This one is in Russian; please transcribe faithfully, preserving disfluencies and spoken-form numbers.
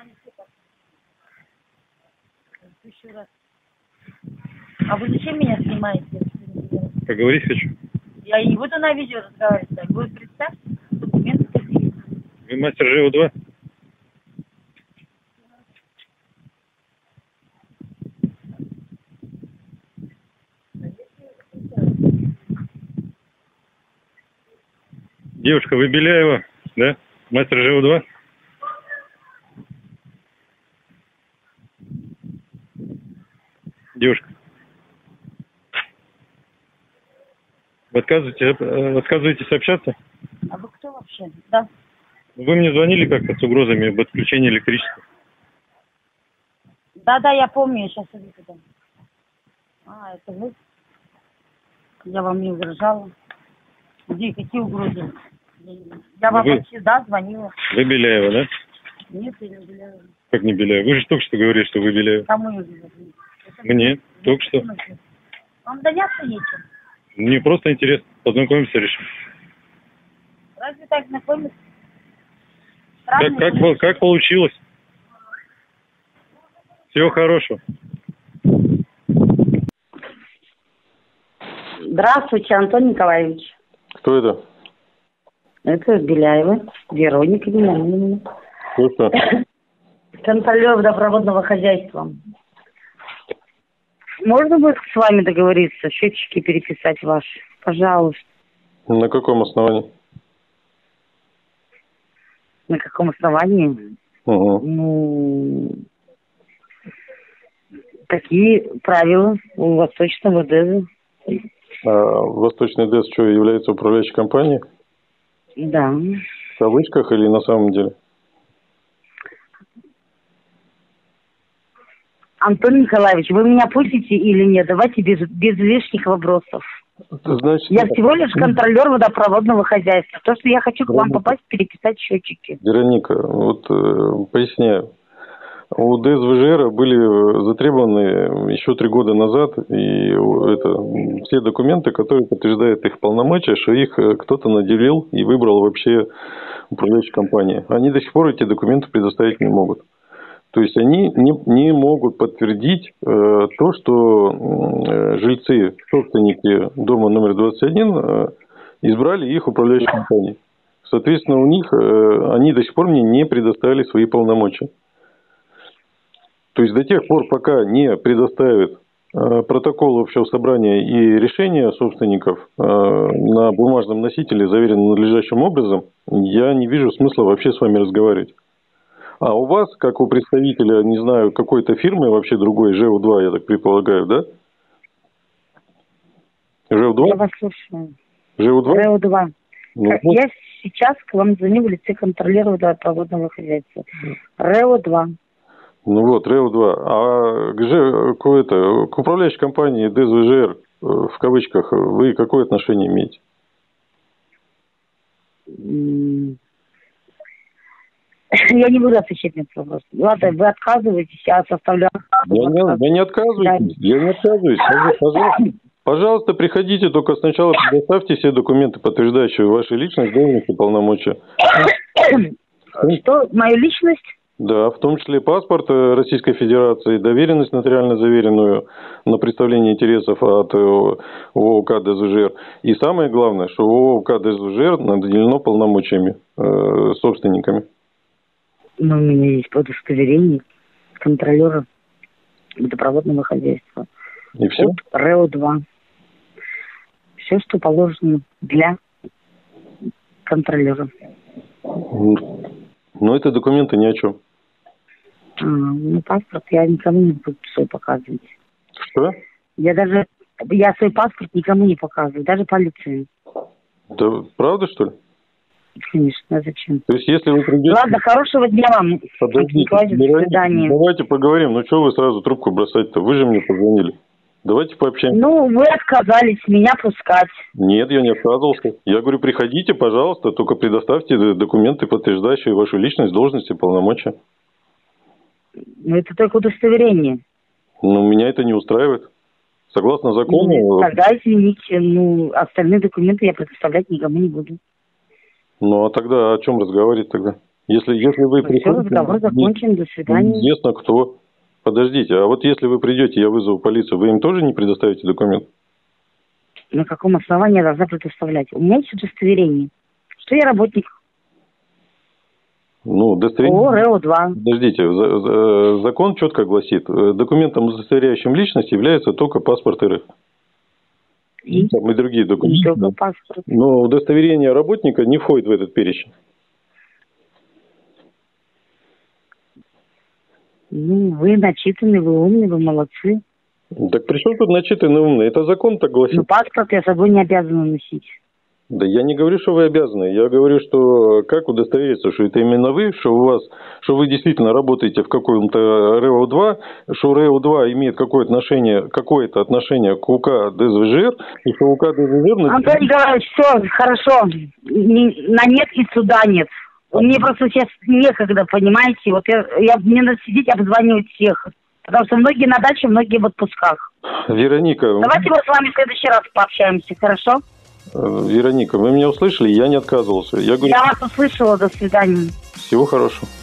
Еще раз. А вы зачем меня снимаете? Поговорить хочу. Я не буду на видео разговаривать. Вы представьте документы какие. Вы мастер ЖЭО два? Девушка, вы Беляева, да? Мастер ЖЭО два? Девушка. Вы отказываетесь, отказываетесь общаться? А вы кто вообще? Да. Вы мне звонили как-то с угрозами об отключении электричества? Да, да, я помню, я сейчас иду туда. А, это вы? Я вам не угрожала. Где, какие угрозы? Я вам вы... вообще, да, звонила. Вы Беляева, да? Нет, я не Беляева. Как не Беляева? Вы же только что говорили, что вы Беляева. Кому я говорю? Мне, только что. Вам заняться нечем. Мне просто интересно. Познакомимся, решим. Разве так знакомиться? Как, как, как получилось? Всего хорошего. Здравствуйте, Антон Николаевич. Кто это? Это Беляева, Вероника Вениаминовна. Что что? Контролер водопроводного хозяйства. Можно будет с вами договориться, счетчики переписать ваши? Пожалуйста. На каком основании? На каком основании? Угу. Ну, такие правила у Восточного ДЭЗа. А Восточный ДЭЗ что, является управляющей компанией? Да. В кавычках или на самом деле? Антон Николаевич, вы меня пустите или нет? Давайте без, без лишних вопросов. Значит, я всего лишь контролер водопроводного хозяйства. То, что я хочу к вам попасть, переписать счетчики. Вероника, вот э, поясняю. У ДЭЗ-ВЖР были затребованы еще три года назад и это, все документы, которые подтверждают их полномочия, что их кто-то наделил и выбрал вообще управляющую компанию. Они до сих пор эти документы предоставить не могут. То есть они не, не могут подтвердить э, то, что э, жильцы, собственники дома номер двадцать один э, избрали их управляющей компанией. Соответственно, у них э, они до сих пор мне не предоставили свои полномочия. То есть до тех пор, пока не предоставят э, протокол общего собрания и решения собственников э, на бумажном носителе, заверенном надлежащим образом, я не вижу смысла вообще с вами разговаривать. А у вас, как у представителя, не знаю, какой-то фирмы, вообще другой, ЖЭО два, я так предполагаю, да? ЖЭО два? Я вас слушаю. ЖЭО два? ЖЭО два. Ну, я вот. Сейчас к вам звоню в лице контролера водопроводного хозяйства. РЭО два. Ну вот, РЭО два. А к, Ж... к, это, к управляющей компании ДЭЗ-ВЖР, в кавычках, вы какое отношение имеете? Я не буду отвечать на этот вопрос. Ладно, вы отказываетесь, я составляю... Я не, я не отказываюсь. Да. Я не отказываюсь. Пожалуйста, пожалуйста, приходите, только сначала предоставьте все документы, подтверждающие вашу личность, должность и полномочия. Что, мою личность? Да, в том числе паспорт Российской Федерации, доверенность нотариально заверенную на представление интересов от ООК ДЭЗ-ВЖР. И самое главное, что ООК ДЭЗ-ВЖР наделено полномочиями э, собственниками. Но у меня есть удостоверение контролера водопроводного хозяйства. И все? От РЭО два. Все, что положено для контролера. Но это документы ни о чем. А, ну, паспорт я никому не буду свой показывать. Что? Я даже, я свой паспорт никому не показываю, даже полиции. Да, правда, что ли? Конечно, а зачем? То есть, если вы придете... Ладно, хорошего дня вам. Подождите, до свидания. Давайте поговорим. Ну, что вы сразу трубку бросать-то? Вы же мне позвонили. Давайте пообщаемся. Ну, вы отказались меня пускать. Нет, я не отказывался. Я говорю, приходите, пожалуйста, только предоставьте документы, подтверждающие вашу личность, должность и полномочия. Ну, это только удостоверение. Ну, меня это не устраивает. Согласно закону... Ну, тогда, извините, ну, остальные документы я предоставлять никому не буду. Ну, а тогда о чем разговаривать тогда? Если, если вы Ну, все, разговор закончен, до свидания. неизвестно кто. Подождите, а вот если вы придете, я вызову полицию, вы им тоже не предоставите документ? На каком основании я должна предоставлять? У меня есть удостоверение, что я работник Ну, удостоверение... ООО РЭО два. Подождите, за- за- закон четко гласит, э, документом, удостоверяющим личность, является только паспорт РФ. И, Там и другие и документы. только паспорт. Но удостоверение работника не входит в этот перечень. Ну, вы начитаны, вы умный, вы молодцы. Так при чем тут начитанный умный? Это закон так гласит. Но паспорт я с собой не обязана носить. Да я не говорю, что вы обязаны. Я говорю, что как удостовериться, что это именно вы, что у вас, что вы действительно работаете в каком-то РЭО два, что РЭО два имеет какое-то отношение, какое-то отношение к УК ДСВЖР, и что УК ДСВЖР... Антон Николаевич, все, хорошо. Не- на нет и суда нет. Мне просто сейчас некогда, понимаете. Вот я, я мне надо сидеть, обзванивать всех. Потому что многие на даче, многие в отпусках. Вероника... Давайте мы с вами в следующий раз пообщаемся, хорошо? Вероника, вы меня услышали? Я не отказывался. Я говорю, Я вас услышала, до свидания. всего хорошего.